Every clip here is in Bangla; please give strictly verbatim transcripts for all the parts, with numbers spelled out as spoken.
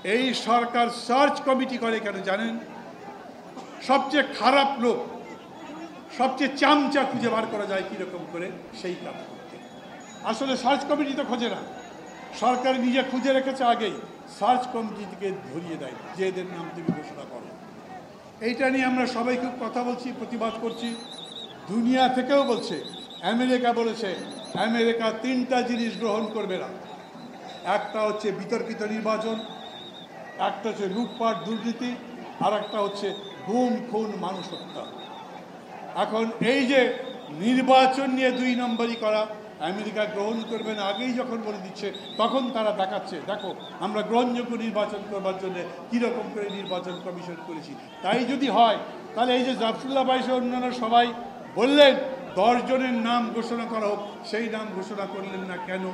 এই সরকার সার্চ কমিটি করে কেন জানেন? সবচেয়ে খারাপ লোক, সবচেয়ে চামচা খুঁজে বার করা যায় কীরকম করে সেই কাজ করতে। আসলে সার্চ কমিটি তো খোঁজে না, সরকার নিজে খুঁজে রেখেছে আগেই, সার্চ কমিটিকে ধরিয়ে দেয় যে এদের নাম তুমি ঘোষণা করো। এইটা নিয়ে আমরা সবাই খুব কথা বলছি, প্রতিবাদ করছি। দুনিয়া থেকেও বলছে, আমেরিকা বলেছে আমেরিকা তিনটা জিনিস গ্রহণ করবে না। একটা হচ্ছে বিতর্কিত নির্বাচন, একটা হচ্ছে লুটপাট দুর্নীতি, আর একটা হচ্ছে গুম খুন মানুষ হত্যা। এখন এই যে নির্বাচন নিয়ে দুই নম্বরই করা, আমেরিকা গ্রহণ করবে না আগেই যখন বলে দিচ্ছে, তখন তারা দেখাচ্ছে দেখো আমরা গ্রহণযোগ্য নির্বাচন করবার জন্য কীরকম করে নির্বাচন কমিশন করেছি। তাই যদি হয় তাহলে এই যে জাফরুল্লাহ ভাই সহ অন্যান্য সবাই বললেন দশ জনের নাম ঘোষণা করা হোক, সেই নাম ঘোষণা করলেন না কেন?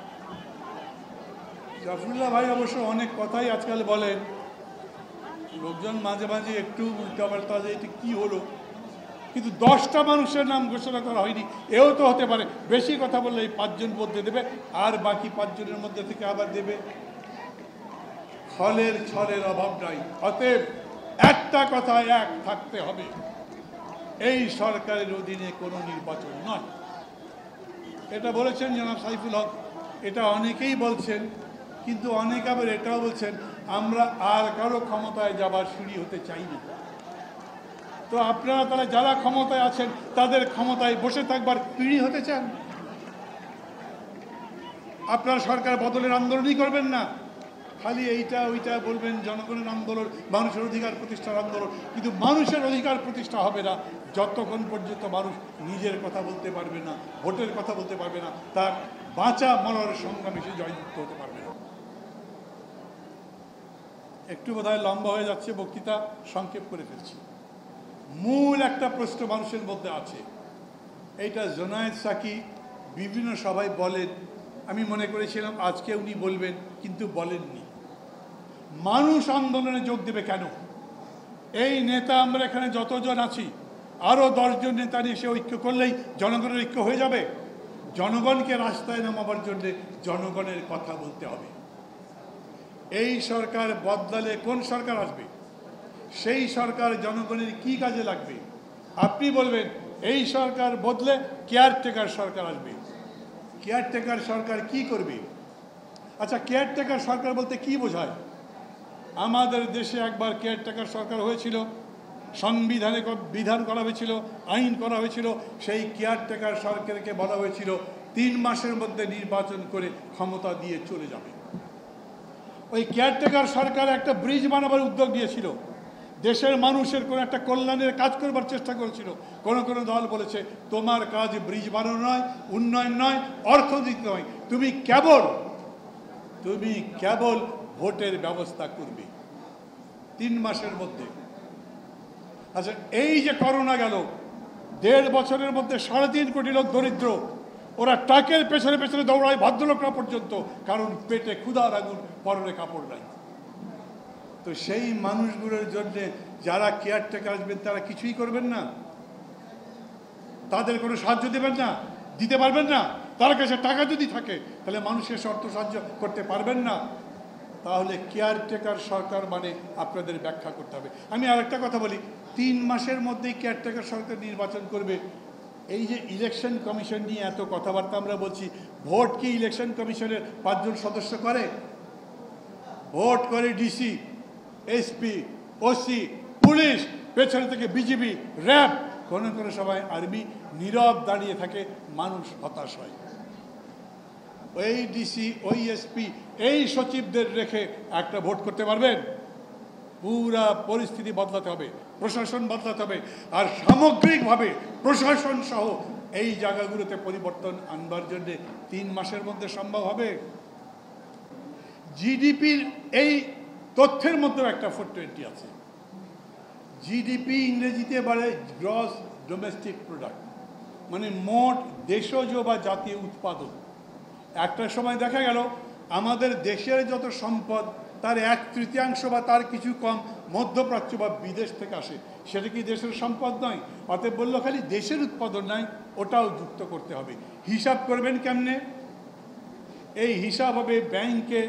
জাফরুল্লাহ ভাই অবশ্য অনেক কথাই আজকাল বলেন, লোকজন মাঝে মাঝে একটু উল্টাপাল্টা যে এটা কী হলো, কিন্তু দশটা মানুষের নাম ঘোষণা করা হয়নি, এও তো হতে পারে। বেশি কথা বললে এই পাঁচজন মধ্যে দেবে, আর বাকি পাঁচজনের মধ্যে থেকে আবার দেবে। ফলের ছলের অভাব নাই। অতএব একটা কথা এক থাকতে হবে, এই সরকারের অধীনে কোনো নির্বাচন নয়। এটা বলেছেন জনাব সাইফুল হক, এটা অনেকেই বলছেন, কিন্তু অনেকে আবার এটাও বলছেন আমরা আর কারো ক্ষমতায় যাবার সিঁড়ি হতে চাই না। তো আপনারা তাহলে যারা ক্ষমতায় আছেন তাদের ক্ষমতায় বসে থাকবার পিঁড়ি হতে চান? আপনারা সরকার বদলের আন্দোলনই করবেন না, খালি এইটা ওইটা বলবেন জনগণের আন্দোলন, মানুষের অধিকার প্রতিষ্ঠার আন্দোলন, কিন্তু মানুষের অধিকার প্রতিষ্ঠা হবে না যতক্ষণ পর্যন্ত মানুষ নিজের কথা বলতে পারবে না, ভোটের কথা বলতে পারবে না, তার বাঁচা মরার সংগ্রামে সে জয়যুক্ত হতে পারবে না। একটু বোধহয় লম্বা হয়ে যাচ্ছে, বক্তৃতা সংক্ষেপ করে ফেলছি। মূল একটা প্রশ্ন মানুষের মধ্যে আছে, এইটা জোনায়েদ সাকি বিভিন্ন সভায় বলেন, আমি মনে করেছিলাম আজকে উনি বলবেন, কিন্তু বলেননি। মানুষ আন্দোলনে যোগ দেবে কেন? এই নেতা আমরা এখানে যতজন আছি, আরও দশজন নেতা নিয়ে সে ঐক্য করলেই জনগণের ঐক্য হয়ে যাবে? জনগণকে রাস্তায় নামাবার জন্যে জনগণের কথা বলতে হবে। এই সরকার বদলালে কোন সরকার আসবে? সেই সরকার জনগণের কি কাজে লাগবে? আপনি বলবেন এই সরকার বদলে কেয়ারটেকার সরকার আসবে। কেয়ারটেকার সরকার কি করবে? আচ্ছা, কেয়ারটেকার সরকার বলতে কি বোঝায়? আমাদের দেশে একবার কেয়ারটেকার সরকার হয়েছিল, সংবিধানে বিধান করা হয়েছিল, আইন করা হয়েছিল। সেই কেয়ারটেকার সরকারকে বলা হয়েছিল তিন মাসের মধ্যে নির্বাচন করে ক্ষমতা দিয়ে চলে যাবে। ওই কেয়ারটেকার সরকার একটা ব্রিজ বানাবার উদ্যোগ নিয়েছিল, দেশের মানুষের কোনো একটা কল্যাণের কাজ করবার চেষ্টা করেছিল। কোনো কোনো দল বলেছে তোমার কাজ ব্রিজ বানানো নয়, উন্নয়ন নয়, অর্থনীতি নয়, তুমি কেবল তুমি কেবল ভোটের ব্যবস্থা করবে তিন মাসের মধ্যে। আচ্ছা, এই যে করোনা গেল, দেড় বছরের মধ্যে সাড়ে তিন কোটি লোক দরিদ্র, ওরা টাকের পেছনে পেছনে দৌড়ায় ভদ্রলোকরা পর্যন্ত, কারণ পেটে ক্ষুধার আগুন, পরনে কাপড় নাই। তো সেই মানুষগুলোর জন্য যারা কেয়ারটেকার আসবেন তারা কিছুই করবেন না, তাদের কোনো সাহায্য দেবেন না, দিতে পারবেন না। তার কাছে টাকা যদি থাকে তাহলে মানুষের অর্থ সাহায্য করতে পারবেন না। তাহলে কেয়ারটেকার সরকার মানে আপনাদের ব্যাখ্যা করতে হবে। আমি আরেকটা কথা বলি, তিন মাসের মধ্যেই কেয়ারটেকার সরকার নির্বাচন করবে। এই যে ইলেকশন কমিশন নিয়ে এত কথাবার্তা আমরা বলছি, ভোট কি ইলেকশন কমিশনের পাঁচজন সদস্য করে? ভোট করে ডিসি, এসপি, ওসি, পুলিশ, পেছনে থেকে বিজিবি, র্যাব, কোনো কোনো সময় আর্মি। নীরব দাঁড়িয়ে থাকে, মানুষ হতাশ হয়। ওই ডিসি, ওই এসপি, এই সচিবদের রেখে একটা ভোট করতে পারবেন? পুরা পরিস্থিতি বদলাতে হবে, প্রশাসন বদলাতে হবে, আর সামগ্রিকভাবে প্রশাসন সহ এই জায়গাগুলোতে পরিবর্তন আনবার জন্য তিন মাসের মধ্যে সম্ভব হবে? জিডিপির এই তথ্যের মধ্যেও একটা ফোর টোয়েন্টি আছে। জিডিপি ইংরেজিতে বলে গ্রস ডোমেস্টিক প্রোডাক্ট, মানে মোট দেশজ বা জাতীয় উৎপাদন। একটা সময় দেখা গেল আমাদের দেশের যত সম্পদ তার এক তৃতীয়াংশ বা তার কিছু কম মধ্যপ্রাচ্য বা বিদেশ থেকে আসে। সেটা কি দেশের সম্পদ নয়? অতএব বললো খালি দেশের উৎপাদন নয়, ওটাও যুক্ত করতে হবে। হিসাব করবেন কেমনে? এই হিসাব হবে ব্যাংকে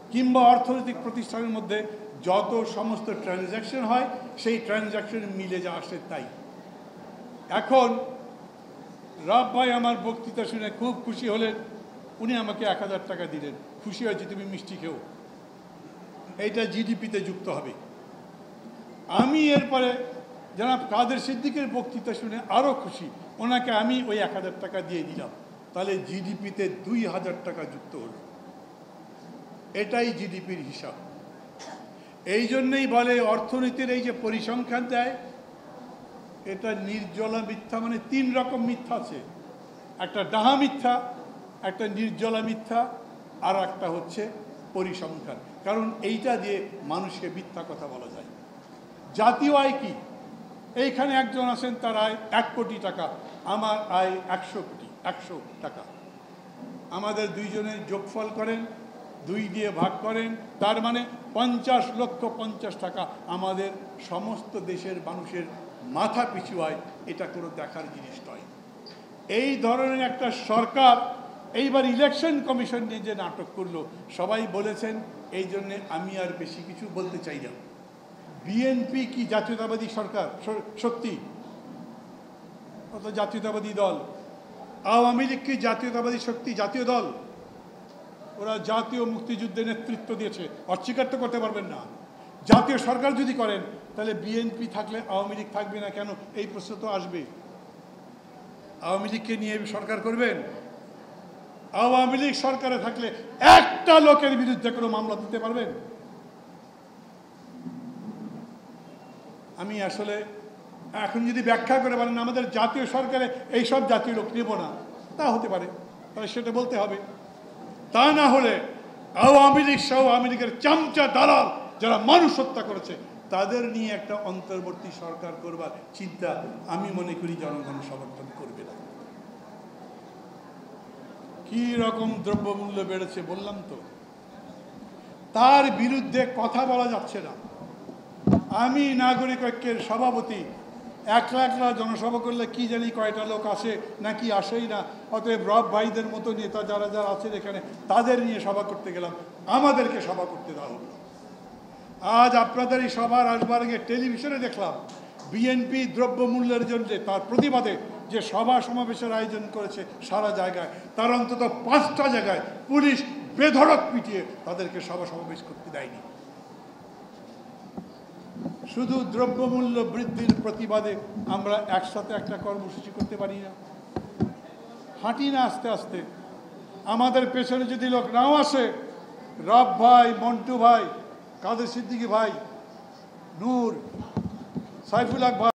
কিংবা অর্থনৈতিক প্রতিষ্ঠানের মধ্যে যত সমস্ত ট্রানজ্যাকশন হয় সেই ট্রানজ্যাকশন মিলে যা আসে তাই। এখন রাব ভাই আমার বক্তৃতা শুনে খুব খুশি হলেন, উনি আমাকে এক হাজার টাকা দিলেন, খুশি হয়েছে তুমি মিষ্টি খেও, এইটা জিডিপিতে যুক্ত হবে। আমি এরপরে জনাব কাদের সিদ্দিকের বক্তৃতা শুনে আরও খুশি, ওনাকে আমি ওই এক হাজার টাকা দিয়ে দিলাম, তাহলে জিডিপিতে দুই হাজার টাকা যুক্ত হলো। এটাই জিডিপির হিসাব। এই জন্যই বলে অর্থনীতির এই যে পরিসংখ্যান দেয়, এটা নির্জলা মিথ্যা, মানে তিন রকম মিথ্যা আছে, একটা ডাহা মিথ্যা, একটা নির্জলা মিথ্যা, আর একটা হচ্ছে পরিসংখ্যান। কারণ এইটা দিয়ে মানুষকে মিথ্যা কথা বলা যায়। জাতীয় আয় কি? এইখানে একজন আছেন তার আয় এক কোটি টাকা, আমার আয় একশো কোটি একশো টাকা, আমাদের দুইজনের যোগফল করেন, দুই দিয়ে ভাগ করেন, তার মানে পঞ্চাশ লক্ষ পঞ্চাশ টাকা আমাদের সমস্ত দেশের মানুষের মাথা পিছু আয়। এটা কোনো দেখার জিনিস নয়। এই ধরনের একটা সরকার এইবার ইলেকশন কমিশন নিয়ে যে নাটক করলো, সবাই বলেছেন, এই জন্যে আমি আর বেশি কিছু বলতে চাই না। বিএনপি কি জাতীয়তাবাদী সরকার শক্তি? অত জাতীয়তাবাদী দল। আওয়ামী লীগ কি জাতীয়তাবাদী শক্তি, জাতীয় দল? ওরা জাতীয় মুক্তিযুদ্ধে নেতৃত্ব দিয়েছে, অস্বীকার তো করতে পারবেন না। জাতীয় সরকার যদি করেন তাহলে বিএনপি থাকলে আওয়ামী লীগ থাকবে না কেন? এই প্রশ্ন তো আসবে। আওয়ামী লীগকে নিয়ে সরকার করবেন? আওয়ামী লীগ সরকারে থাকলে একটা লোকের বিরুদ্ধে কোনো মামলা দিতে পারবেন? আমি আসলে এখন যদি ব্যাখ্যা করে বলেন আমাদের জাতীয় সরকারে এইসব জাতীয় লোক নেব না, তা হতে পারে, তাহলে সেটা বলতে হবে। তা না হলে আওয়ামী লীগ সহ আওয়ামী লীগের চামচা দালাল যারা মানুষ হত্যা করেছে তাদের নিয়ে একটা অন্তর্বর্তী সরকার করবার চিন্তা আমি মনে করি জনগণ সমর্থন করবে না। কি রকম দ্রব্যমূল্য বেড়েছে বললাম তো, তার বিরুদ্ধে কথা বলা যাচ্ছে না। আমি নাগরিক ঐক্যের সভাপতি, একলা একলা জনসভা করলে কি জানি কয়টা লোক আসে নাকি আসেই না। অতএব রব ভাইদের মতো নেতা যারা যারা আছেন এখানে, তাদের নিয়ে সভা করতে গেলাম, আমাদেরকে সভা করতে দেওয়া হলো। আজ আপনাদের এই সভার আসবার আগে টেলিভিশনে দেখলাম বিএনপি দ্রব্যমূল্যের জন্য তার প্রতিবাদে যে সভা সমাবেশের আয়োজন করেছে সারা জায়গায়, তার অন্তত পাঁচটা জায়গায় পুলিশ বেধড়ক পিটিয়ে তাদেরকে সভা সমাবেশ করতে দেয়নি। শুধু দ্রব্যমূল্য বৃদ্ধির প্রতিবাদে আমরা একসাথে একটা কর্মসূচি করতে পারি না? হাঁটি না আস্তে আস্তে? আমাদের পেছনে যদি লোক নাও আসে, রব ভাই, মন্টু ভাই, কাদের সিদ্দিকী ভাই, নূর, সাইফুল হক ভাই,